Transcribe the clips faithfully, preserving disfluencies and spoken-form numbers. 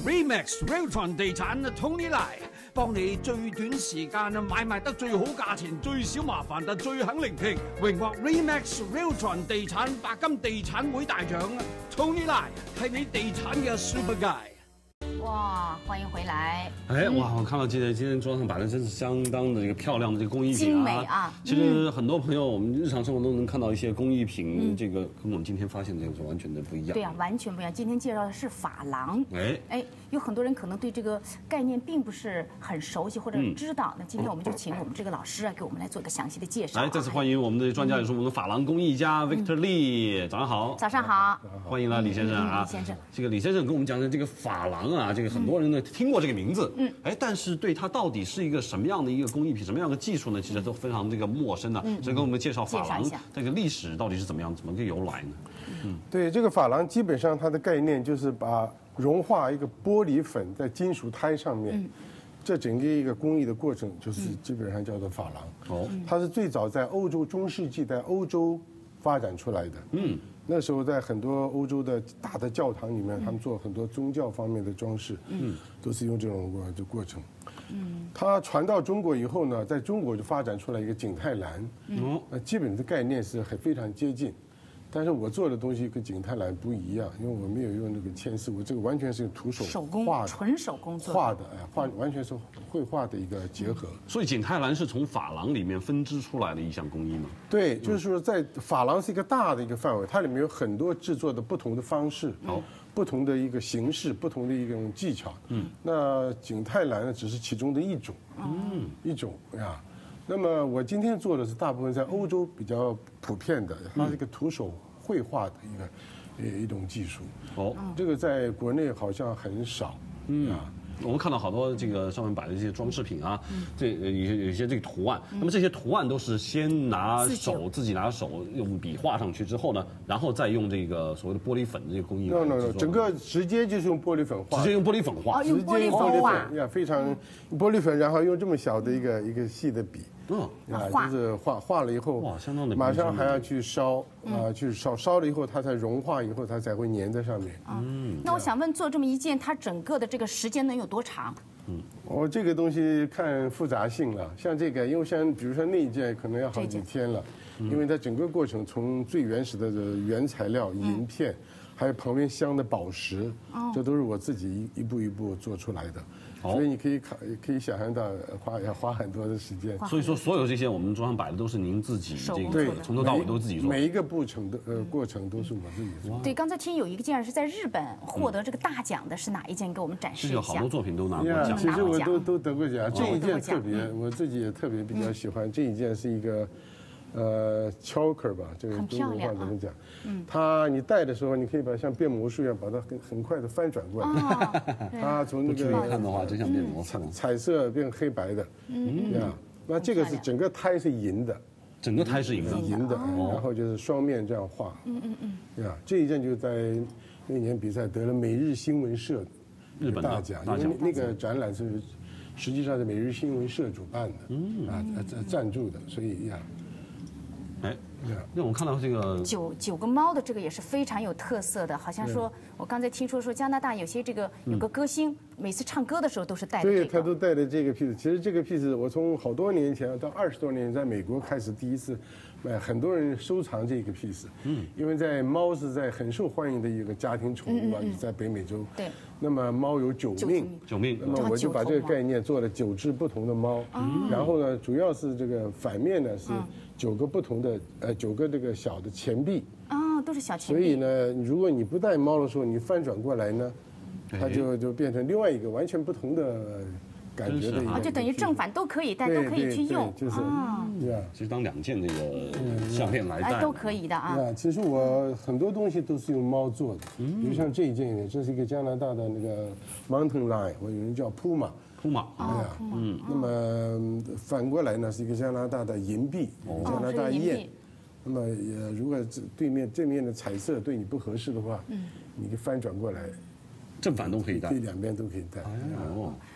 Remax Realtron 地產 Tony 來，幫你最短時間買賣得最好價錢，最少麻煩，但最肯聆聽。榮獲 Remax Realtron 地產白金地產會大獎 ，Tony 來係你地產嘅 Super Guy。 哇，欢迎回来！ 哎，哇，我看到今天今天桌上摆的真是相当的这个漂亮的这个工艺品啊！ 精美啊！ 其实很多朋友我们日常生活中能看到一些工艺品，嗯、这个跟我们今天发现的这个是完全的不一样。 对呀、啊，完全不一样。今天介绍的是珐琅。 哎哎，有很多人可能对这个概念并不是很熟悉或者知道。嗯、那今天我们就请我们这个老师啊，给我们来做一个详细的介绍。 来，再次欢迎我们的专家，也是我们的珐琅工艺家 Victor Lee。早上好。 早上好。 欢迎来李先生啊！ 李先生， 这个李先生跟我们讲的这个珐琅啊，这个很多人呢。 听过这个名字，嗯，哎，但是对它到底是一个什么样的一个工艺品，什么样的技术呢？其实都非常这个陌生的。嗯，所以跟我们介绍珐琅这个历史到底是怎么样，怎么个由来呢？ 嗯，对，这个珐琅基本上它的概念就是把融化一个玻璃粉在金属胎上面，嗯、这整个一个工艺的过程就是基本上叫做珐琅。哦，它是最早在欧洲中世纪在欧洲发展出来的。嗯。 那时候在很多欧洲的大的教堂里面，他们做很多宗教方面的装饰，嗯，都是用这种过的过程。嗯，它传到中国以后呢，在中国就发展出来一个景泰蓝，嗯，那基本的概念是很非常接近，但是我做的东西跟景泰蓝不一样，因为我没有用那个铅丝，我这个完全是徒手手工画的， 纯手工做画的，哎，画完全是绘画的一个结合。 所以景泰蓝是从珐琅里面分支出来的一项工艺吗？ 对，就是说在珐琅是一个大的一个范围，它里面有很多制作的不同的方式，哦，不同的一个形式，不同的一种技巧。嗯，那景泰蓝呢，只是其中的一种，嗯，一种呀。 那么我今天做的是大部分在欧洲比较普遍的，它是一个徒手绘画的一个呃一种技术。哦，这个在国内好像很少。嗯啊。 我们看到好多这个上面摆的这些装饰品啊，这有些有一些这个图案，那么这些图案都是先拿手自己拿手用笔画上去之后呢，然后再用这个所谓的玻璃粉这个工艺。 no no no， 整个直接就是用玻璃粉画， 直接用玻璃粉画， 直接用玻璃粉呀，非常玻璃粉，然后用这么小的一个一个细的笔。 嗯，啊，就是画画了以后， 哇，相当的， 马上还要去烧啊，去烧烧了以后，它才融化以后，它才会粘在上面。 嗯，那我想问，做这么一件，它整个的这个时间能有多长？ 嗯，我这个东西看复杂性了，像这个，因为像比如说那一件可能要好几天了，因为它整个过程从最原始的原材料银片，还有旁边镶的宝石，这都是我自己一一步一步做出来的。 所以你可以看，可以想象到花要花很多的时间。 所以说，所有这些我们桌上摆的都是您自己这个从头到尾都自己做， 每一个步程的呃过程都是我自己做。 对，刚才听有一个件是在日本获得这个大奖的，是哪一件？给我们展示一下。 好多作品都拿过奖， 其实我都都得过奖。这一件特别，我自己也特别比较喜欢。这一件是一个。 呃 ，choker 吧，这个中国话怎么讲？嗯，它你戴的时候，你可以把像变魔术一样，把它很很快的翻转过来。它从那个看的话，真像变魔术， 彩色变黑白的。嗯，呀，那这个是整个胎是银的， 整个胎是银的， 银的，然后就是双面这样画。嗯嗯嗯。呀，这一件就在那年比赛得了每日新闻社日本大奖，因为那个展览是实际上是每日新闻社主办的，嗯啊赞赞助的，所以呀。 哎，那我们看到这个九九个猫的这个也是非常有特色的，好像说我刚才听说说加拿大有些这个有个歌星，每次唱歌的时候都是戴的这个， 对，他都戴的这个 piece。其实这个 piece 我从好多年前到二十多年，在美国开始第一次买，很多人收藏这个 piece。嗯，因为在猫是在很受欢迎的一个家庭宠物啊，在北美洲。 对。 那么猫有九命， 九命。 那么我就把这个概念做了九只不同的猫，然后呢，主要是这个反面呢是。 九个不同的呃，九个这个小的钱币哦，都是小钱币。 所以呢，如果你不带猫的时候，你翻转过来呢，它就就变成另外一个完全不同的感觉的一个。 啊，就等于正反都可以戴，都可以去用。 就是啊， 其实当两件这个项链来戴都可以的啊。 其实我很多东西都是用猫做的，比如像这一件，这是一个加拿大的那个 Mountain Lion， 我有人叫 Puma。 铺马， 哎呀，嗯，那么反过来呢是一个加拿大的银币，加拿大雁。那么呃，如果对面正面的彩色对你不合适的话，嗯，你给翻转过来， 正反都可以戴， 对两边都可以戴。 哦，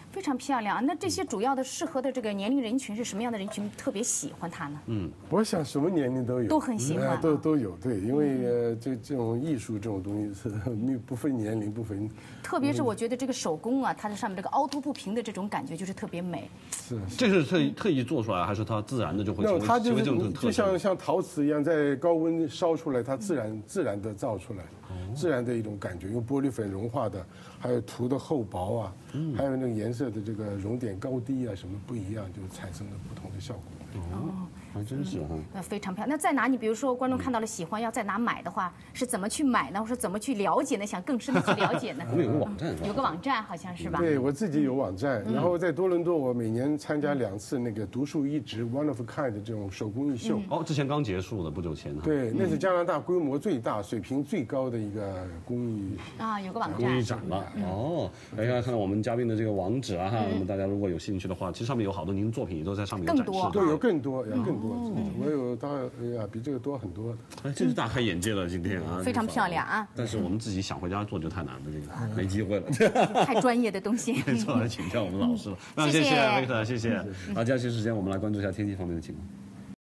非常漂亮。那这些主要的适合的这个年龄人群是什么样的人群特别喜欢它呢？ 嗯， 我想什么年龄都有， 都很喜欢呃都都有。对，因为呃这这种艺术这种东西是不分年龄不分。 特别是我觉得这个手工啊，它的上面这个凹凸不平的这种感觉就是特别美。 是， 这是特意特意做出来，还是它自然的就会成为那它就成为这种是特色？ 就像像陶瓷一样，在高温烧出来，它自然自然的造出来，自然的一种感觉，用玻璃粉融化的，还有涂的厚薄啊，还有那个颜色的这个熔点高低啊，什么不一样，就产生了不同的效果。 哦，还真是哈。 那非常漂亮。那在哪？你比如说观众看到了喜欢，要在哪买的话，是怎么去买呢？或者怎么去了解呢？想更深的去了解呢？ 我们有个网站是吧？ 有个网站好像是吧？ 对我自己有网站，然后在多伦多，我每年参加两次那个独树一帜 （one of a kind） 的这种手工艺秀。 哦，之前刚结束的，不久前哈。 对，那是加拿大规模最大、水平最高的一个工艺啊，有个网工艺站。 展了哦，大家看到我们嘉宾的这个网址啊哈，那么大家如果有兴趣的话，其实上面有好多您的作品也都在上面有展示。 都有更多，有更多，我有当然呀比这个多很多的。 哎，真是大开眼界了，今天啊， 非常漂亮啊！ 但是我们自己想回家做就太难了，这个没机会了。 太专业的东西。 没错，来请教我们老师了。非常谢谢 Victor，谢谢。好，接下去时间我们来关注一下天气方面的情况。